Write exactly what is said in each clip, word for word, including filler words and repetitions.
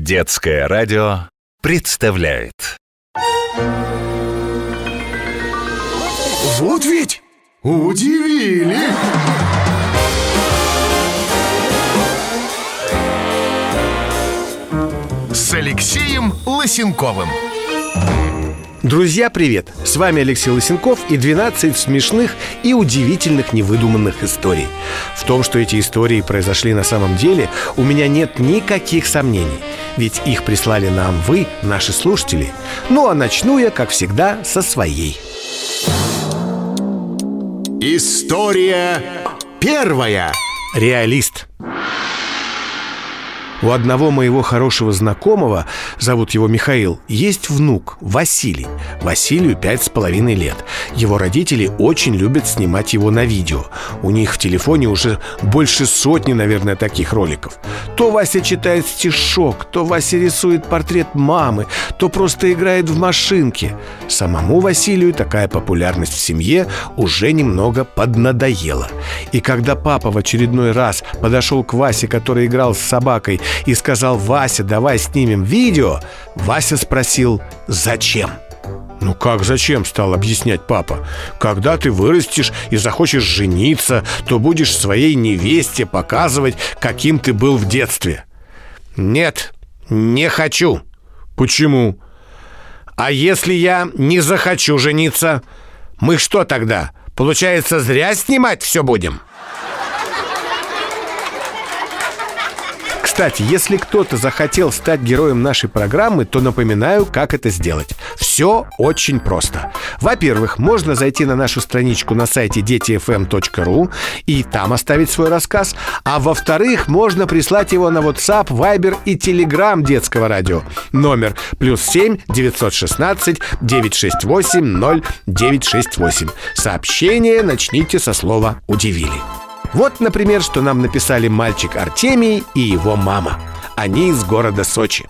Детское радио представляет. Вот ведь удивили! С Алексеем Лысенковым. Друзья, привет! С вами Алексей Лысенков и двенадцать смешных и удивительных невыдуманных историй. В том, что эти истории произошли на самом деле, у меня нет никаких сомнений. Ведь их прислали нам вы, наши слушатели. Ну а начну я, как всегда, со своей. История первая. Реалист. У одного моего хорошего знакомого, зовут его Михаил, есть внук Василий. Василию пять с половиной лет. Его родители очень любят снимать его на видео. У них в телефоне уже больше сотни, наверное, таких роликов. То Вася читает стишок, то Вася рисует портрет мамы, то просто играет в машинки. Самому Василию такая популярность в семье уже немного поднадоела. И когда папа в очередной раз подошел к Васе, который играл с собакой, и сказал: «Вася, давай снимем видео», Вася спросил: «Зачем?» «Ну как зачем?» — стал объяснять папа. «Когда ты вырастешь и захочешь жениться, то будешь своей невесте показывать, каким ты был в детстве». «Нет, не хочу». «Почему?» «А если я не захочу жениться? Мы что тогда, получается, зря снимать все будем?» Кстати, если кто-то захотел стать героем нашей программы, то напоминаю, как это сделать. Все очень просто. Во-первых, можно зайти на нашу страничку на сайте дети эф эм точка ру и там оставить свой рассказ. А во-вторых, можно прислать его на WhatsApp, Viber и Telegram Детского радио. Номер плюс семь девятьсот шестнадцать девятьсот шестьдесят восемь ноль девятьсот шестьдесят восемь. Сообщение начните со слова «удивили». Вот, например, что нам написали мальчик Артемий и его мама. Они из города Сочи.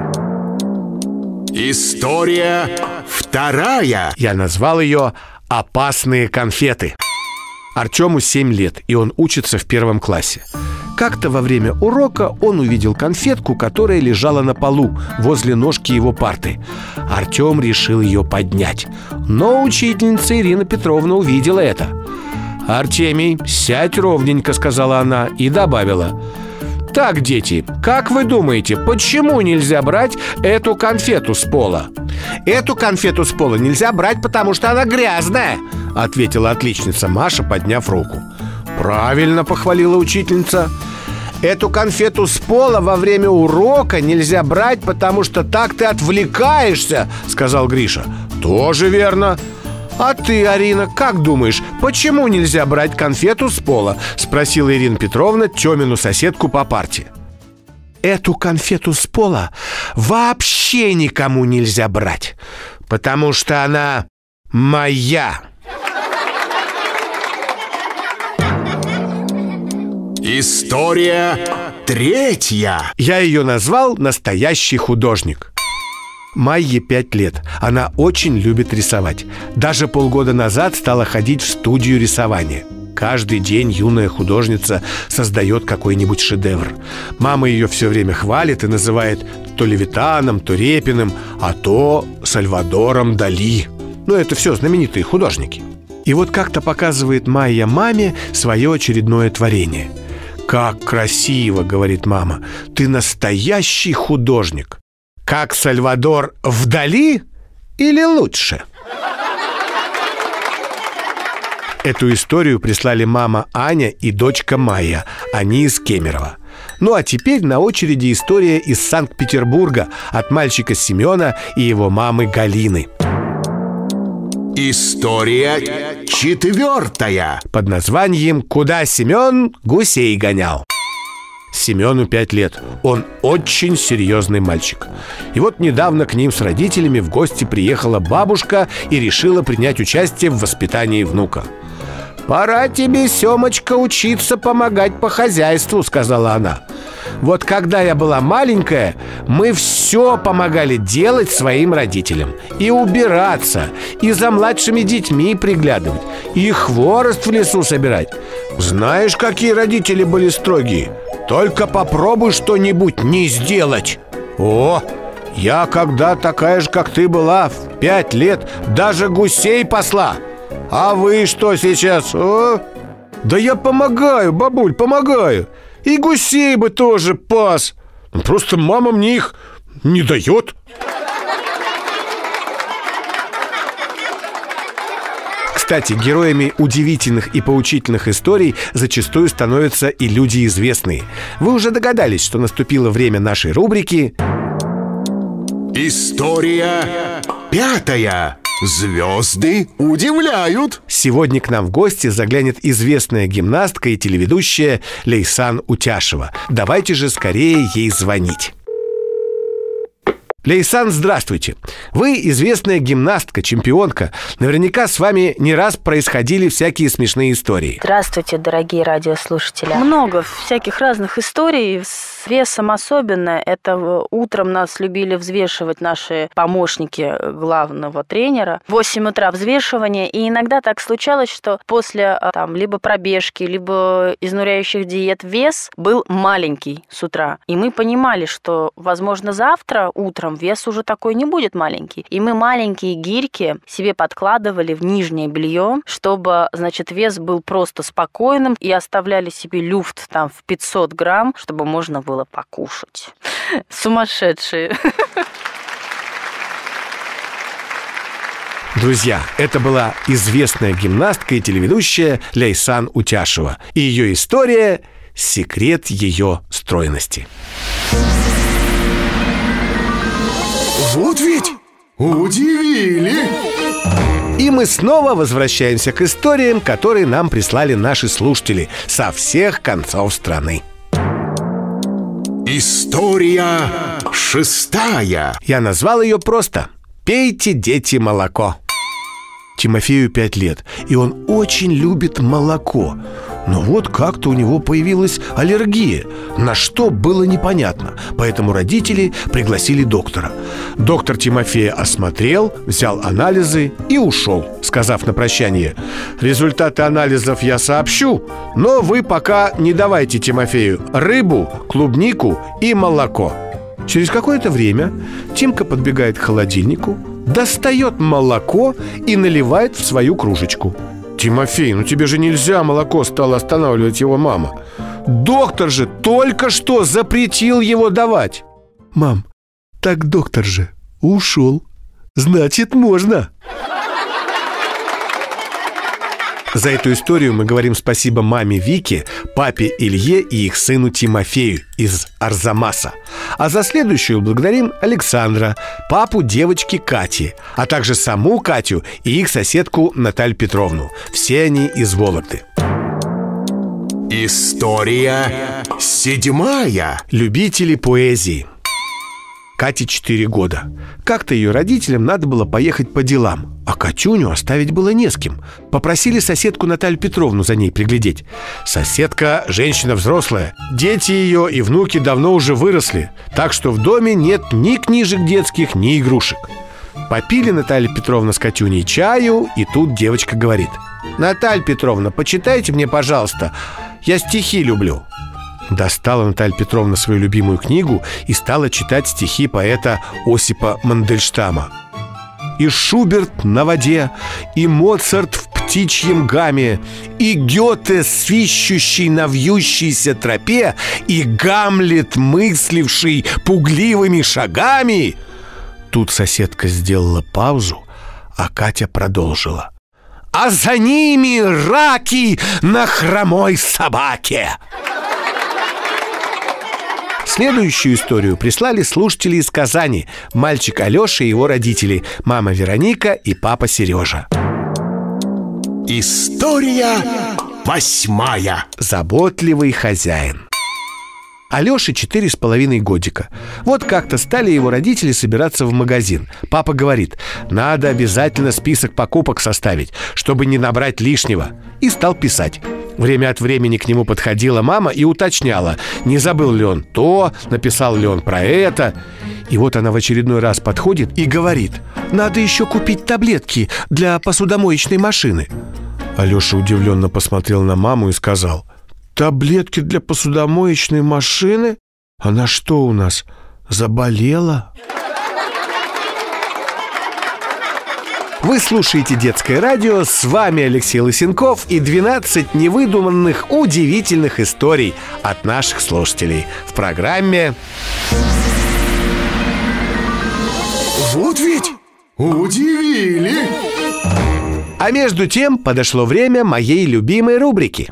История вторая. Я назвал ее «Опасные конфеты». Артему семь лет, и он учится в первом классе. Как-то во время урока он увидел конфетку, которая лежала на полу возле ножки его парты. Артем решил ее поднять, но учительница Ирина Петровна увидела это. «Артемий, сядь ровненько», — сказала она и добавила: «Так, дети, как вы думаете, почему нельзя брать эту конфету с пола?» «Эту конфету с пола нельзя брать, потому что она грязная», — ответила отличница Маша, подняв руку. «Правильно», — похвалила учительница. «Эту конфету с пола во время урока нельзя брать, потому что так ты отвлекаешься», — сказал Гриша. «Тоже верно». «А ты, Арина, как думаешь, почему нельзя брать конфету с пола?» — спросила Ирина Петровна Тёмину соседку по парте. «Эту конфету с пола вообще никому нельзя брать, потому что она моя». История третья. Я ее назвал «Настоящий художник». Майе пять лет. Она очень любит рисовать. Даже полгода назад стала ходить в студию рисования. Каждый день юная художница создает какой-нибудь шедевр. Мама ее все время хвалит и называет то Левитаном, то Репиным, а то Сальвадором Дали. Ну, это все знаменитые художники. И вот как-то показывает Майя маме свое очередное творение. «Как красиво!» — говорит мама. «Ты настоящий художник!» «Как Сальвадор вдали или лучше?» Эту историю прислали мама Аня и дочка Майя. Они из Кемерово. Ну а теперь на очереди история из Санкт-Петербурга от мальчика Семена и его мамы Галины. История четвертая. Под названием «Куда Семен гусей гонял». Семену пять лет. Он очень серьезный мальчик. И вот недавно к ним с родителями в гости приехала бабушка и решила принять участие в воспитании внука. «Пора тебе, Семочка, учиться помогать по хозяйству», — сказала она. «Вот когда я была маленькая, мы все помогали делать своим родителям. И убираться, и за младшими детьми приглядывать, и хворост в лесу собирать. Знаешь, какие родители были строгие? Только попробуй что-нибудь не сделать, О, я когда такая же, как ты была, в пять лет даже гусей пасла. А вы что сейчас? О? Да я помогаю, бабуль, помогаю. И гусей бы тоже пас. Просто мама мне их не дает. Кстати, героями удивительных и поучительных историй зачастую становятся и люди известные. Вы уже догадались, что наступило время нашей рубрики История пятая. Звезды удивляют. Сегодня к нам в гости заглянет известная гимнастка и телеведущая Лейсан Утяшева. Давайте же скорее ей звонить. Лейсан, здравствуйте. Вы известная гимнастка, чемпионка. Наверняка с вами не раз происходили всякие смешные истории. Здравствуйте, дорогие радиослушатели. Много всяких разных историй. С весом особенно. Это утром нас любили взвешивать наши помощники главного тренера. В восемь утра взвешивание. И иногда так случалось, что после там, либо пробежки, либо изнуряющих диет вес был маленький с утра. И мы понимали, что, возможно, завтра утром вес уже такой не будет маленький. И мы маленькие гирьки себе подкладывали в нижнее белье, чтобы, значит, вес был просто спокойным, и оставляли себе люфт там в пятьсот грамм, чтобы можно было покушать. Сумасшедшие. Друзья, это была известная гимнастка и телеведущая Лейсан Утяшева. И ее история – секрет ее стройности. Вот ведь удивили! И мы снова возвращаемся к историям, которые нам прислали наши слушатели со всех концов страны. История шестая. Я назвал ее просто «Пейте, дети, молоко». Тимофею пять лет, и он очень любит молоко. Но вот как-то у него появилась аллергия, на что было непонятно. Поэтому родители пригласили доктора. Доктор Тимофея осмотрел, взял анализы и ушел, сказав на прощание: «Результаты анализов я сообщу, но вы пока не давайте Тимофею рыбу, клубнику и молоко». Через какое-то время Тимка подбегает к холодильнику, достает молоко и наливает в свою кружечку. «Тимофей, ну тебе же нельзя молоко», — стала останавливать его мама. «Доктор же только что запретил его давать». «Мам, так доктор же ушел, значит, можно». За эту историю мы говорим спасибо маме Вике, папе Илье и их сыну Тимофею из Арзамаса. А за следующую благодарим Александра, папу девочки Кати, а также саму Катю и их соседку Наталью Петровну. Все они из Вологды. История седьмая. Любители поэзии. Кате четыре года. Как-то ее родителям надо было поехать по делам, а Катюню оставить было не с кем. Попросили соседку Наталью Петровну за ней приглядеть. Соседка – женщина взрослая. Дети ее и внуки давно уже выросли, так что в доме нет ни книжек детских, ни игрушек. Попили Наталья Петровна с Катюней чаю, и тут девочка говорит: «Наталья Петровна, почитайте мне, пожалуйста, я стихи люблю». Достала Наталья Петровна свою любимую книгу и стала читать стихи поэта Осипа Мандельштама. «И Шуберт на воде, и Моцарт в птичьем гамме, и Гёте, свищущий на вьющейся тропе, и Гамлет, мысливший пугливыми шагами». Тут соседка сделала паузу, а Катя продолжила: «А за ними раки на хромой собаке». Следующую историю прислали слушатели из Казани. Мальчик Алеша и его родители, мама Вероника и папа Сережа. История восьмая. Заботливый хозяин. Алёше четыре с половиной годика. Вот как-то стали его родители собираться в магазин. Папа говорит: надо обязательно список покупок составить, чтобы не набрать лишнего. И стал писать. Время от времени к нему подходила мама и уточняла, не забыл ли он то, написал ли он про это. И вот она в очередной раз подходит и говорит: надо еще купить таблетки для посудомоечной машины. Алёша удивленно посмотрел на маму и сказал: таблетки для посудомоечной машины? Она что у нас, заболела. Вы слушаете «Детское радио», с вами Алексей Лысенков и двенадцать невыдуманных удивительных историй от наших слушателей в программе Вот ведь удивили! А между тем подошло время моей любимой рубрики.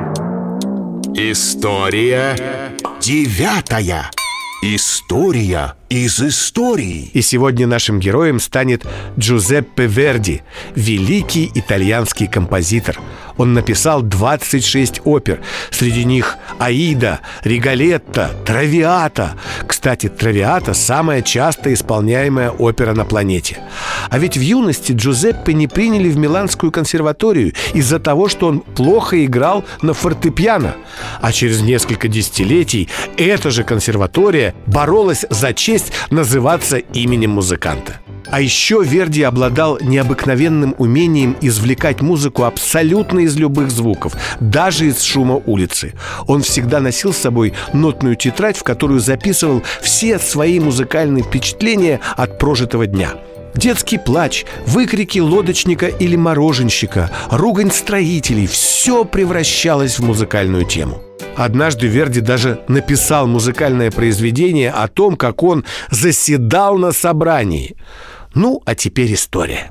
История девятая. История из истории. И сегодня нашим героем станет Джузеппе Верди, великий итальянский композитор. Он написал двадцать шесть опер. Среди них «Аида», «Риголетто», «Травиата». Кстати, «Травиата» – самая часто исполняемая опера на планете. А ведь в юности Джузеппе не приняли в Миланскую консерваторию из-за того, что он плохо играл на фортепиано. А через несколько десятилетий эта же консерватория боролась за честь называться именем музыканта. А еще Верди обладал необыкновенным умением извлекать музыку абсолютно из любых звуков, даже из шума улицы. Он всегда носил с собой нотную тетрадь, в которую записывал все свои музыкальные впечатления от прожитого дня. Детский плач, выкрики лодочника или мороженщика, ругань строителей – все превращалось в музыкальную тему. Однажды Верди даже написал музыкальное произведение о том, как он заседал на собрании. Ну, а теперь история.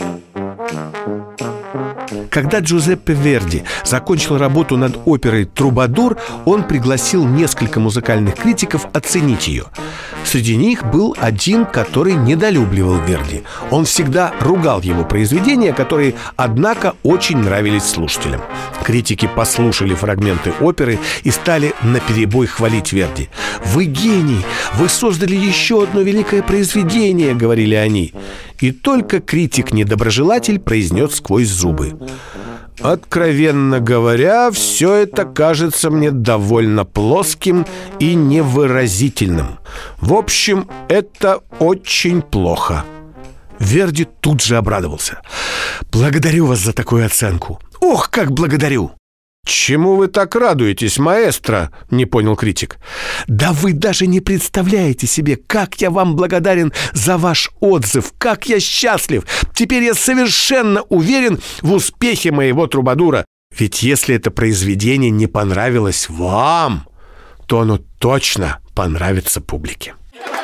Когда Джузеппе Верди закончил работу над оперой «Трубадур», он пригласил несколько музыкальных критиков оценить ее. Среди них был один, который недолюбливал Верди. Он всегда ругал его произведения, которые, однако, очень нравились слушателям. Критики послушали фрагменты оперы и стали наперебой хвалить Верди. «Вы гений! Вы создали еще одно великое произведение!» — говорили они. И только критик-недоброжелатель произнес сквозь зубы: «Откровенно говоря, все это кажется мне довольно плоским и невыразительным. В общем, это очень плохо». Верди тут же обрадовался. «Благодарю вас за такую оценку. Ох, как благодарю!» «Чему вы так радуетесь, маэстро?» — не понял критик. «Да вы даже не представляете себе, как я вам благодарен за ваш отзыв, как я счастлив! Теперь я совершенно уверен в успехе моего трубадура. Ведь если это произведение не понравилось вам, то оно точно понравится публике».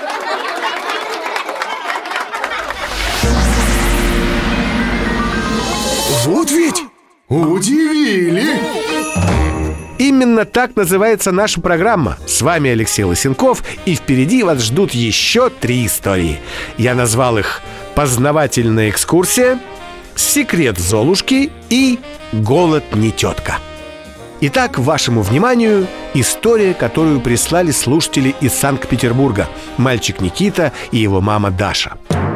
Вот ведь удивили! Именно так называется наша программа. С вами Алексей Лысенков, и впереди вас ждут еще три истории. Я назвал их «Познавательная экскурсия», «Секрет Золушки» и «Голод не тетка». Итак, вашему вниманию история, которую прислали слушатели из Санкт-Петербурга. Мальчик Никита и его мама Даша.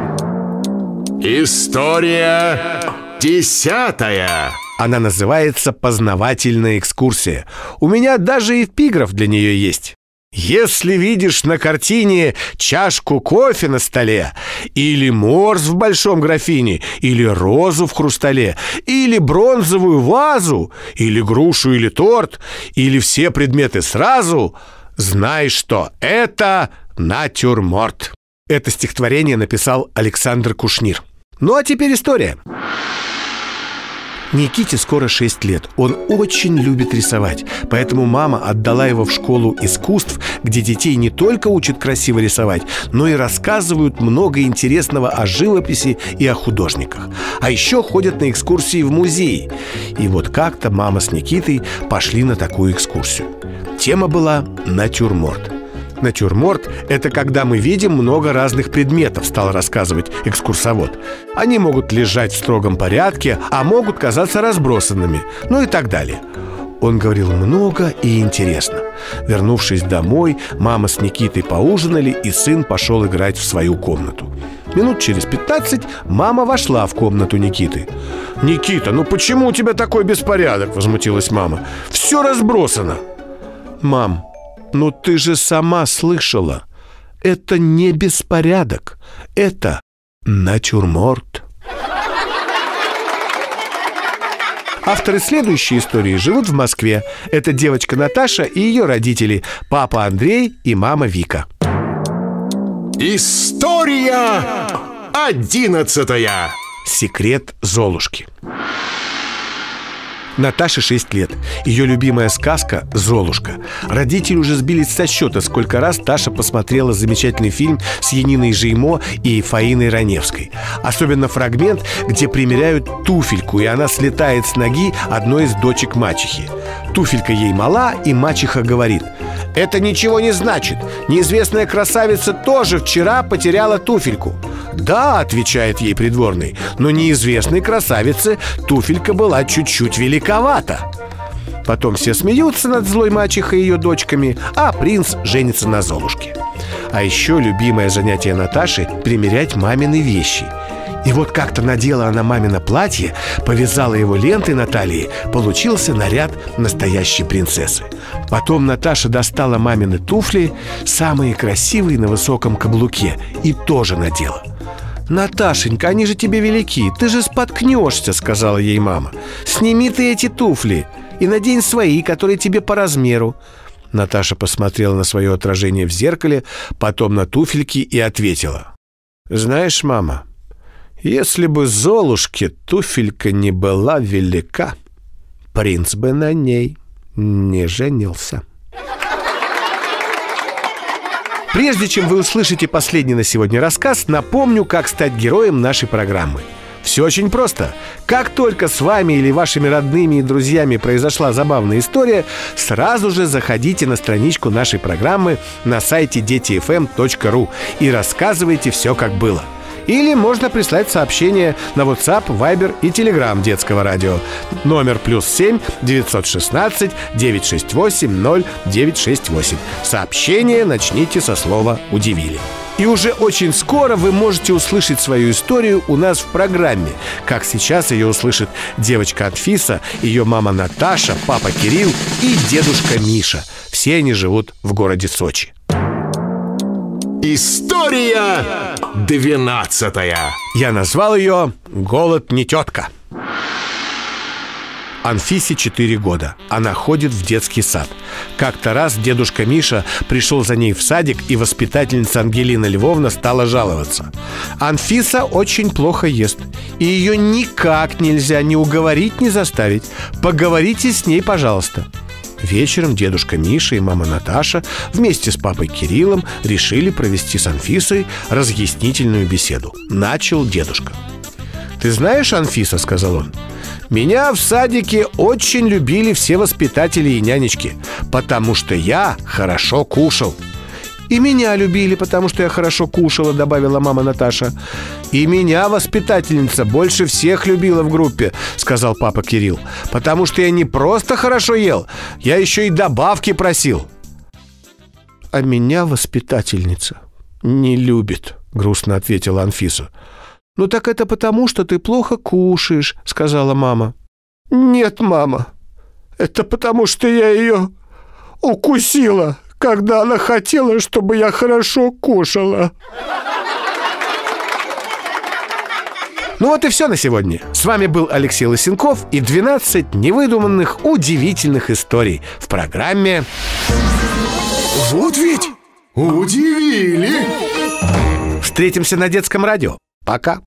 История десятая. Она называется «Познавательная экскурсия». У меня даже эпиграф для нее есть. Если видишь на картине чашку кофе на столе, или морс в большом графине, или розу в хрустале, или бронзовую вазу, или грушу или торт, или все предметы сразу, знай, что это натюрморт. Это стихотворение написал Александр Кушнир. Ну а теперь история. Никите скоро шесть лет. Он очень любит рисовать. Поэтому мама отдала его в школу искусств, где детей не только учат красиво рисовать, но и рассказывают много интересного о живописи и о художниках. А еще ходят на экскурсии в музей. И вот как-то мама с Никитой пошли на такую экскурсию. Тема была «Натюрморт». Натюрморт – это когда мы видим много разных предметов, стал рассказывать экскурсовод. Они могут лежать в строгом порядке, а могут казаться разбросанными, ну и так далее. Он говорил много и интересно. Вернувшись домой, мама с Никитой поужинали, и сын пошел играть в свою комнату. Минут через пятнадцать мама вошла в комнату Никиты. «Никита, ну почему у тебя такой беспорядок?» – возмутилась мама. «Все разбросано». «Мам, ну ты же сама слышала, это не беспорядок, это натюрморт». Авторы следующей истории живут в Москве. Это девочка Наташа и ее родители, папа Андрей и мама Вика. История одиннадцатая. Секрет Золушки. Наташе шесть лет. Ее любимая сказка «Золушка». Родители уже сбились со счета, сколько раз Таша посмотрела замечательный фильм с Яниной Жеймо и Фаиной Раневской. Особенно фрагмент, где примеряют туфельку, и она слетает с ноги одной из дочек мачехи. Туфелька ей мала, и мачеха говорит: «Это ничего не значит. Неизвестная красавица тоже вчера потеряла туфельку». «Да», — отвечает ей придворный, «но неизвестной красавице туфелька была чуть-чуть великовата». Потом все смеются над злой мачехой и ее дочками, а принц женится на Золушке. А еще любимое занятие Наташи — примерять мамины вещи. И вот как-то надела она мамино платье, повязала его лентой на талии, получился наряд настоящей принцессы. Потом Наташа достала мамины туфли, самые красивые на высоком каблуке, и тоже надела. «Наташенька, они же тебе велики, ты же споткнешься», — сказала ей мама. «Сними ты эти туфли и надень свои, которые тебе по размеру». Наташа посмотрела на свое отражение в зеркале, потом на туфельки и ответила: «Знаешь, мама, если бы Золушке туфелька не была велика, принц бы на ней не женился». Прежде чем вы услышите последний на сегодня рассказ, напомню, как стать героем нашей программы. Все очень просто. Как только с вами или вашими родными и друзьями произошла забавная история, сразу же заходите на страничку нашей программы на сайте дети эф эм точка ру и рассказывайте все, как было. Или можно прислать сообщение на WhatsApp, Viber и Telegram детского радио. Номер плюс семь девятьсот шестнадцать девятьсот шестьдесят восемь ноль девятьсот шестьдесят восемь. Сообщение начните со слова «Удивили». И уже очень скоро вы можете услышать свою историю у нас в программе. Как сейчас ее услышит девочка Анфиса, ее мама Наташа, папа Кирилл и дедушка Миша. Все они живут в городе Сочи. История двенадцатая. Я назвал ее «Голод не тетка». Анфисе четыре года. Она ходит в детский сад. Как-то раз дедушка Миша пришел за ней в садик, и воспитательница Ангелина Львовна стала жаловаться. Анфиса очень плохо ест, и ее никак нельзя ни уговорить, ни заставить. Поговорите с ней, пожалуйста. Вечером дедушка Миша и мама Наташа вместе с папой Кириллом решили провести с Анфисой разъяснительную беседу. Начал дедушка. «Ты знаешь, Анфиса, — сказал он, — меня в садике очень любили все воспитатели и нянечки, потому что я хорошо кушал». «И меня любили, потому что я хорошо кушала», — добавила мама Наташа. «И меня воспитательница больше всех любила в группе», — сказал папа Кирилл, «потому что я не просто хорошо ел, я еще и добавки просил». «А меня воспитательница не любит», — грустно ответила Анфиса. «Ну так это потому, что ты плохо кушаешь», — сказала мама. «Нет, мама, это потому, что я ее укусила, когда она хотела, чтобы я хорошо кушала». Ну вот и все на сегодня. С вами был Алексей Лысенков и двенадцать невыдуманных удивительных историй в программе Вот ведь удивили. «Встретимся на детском радио». Пока.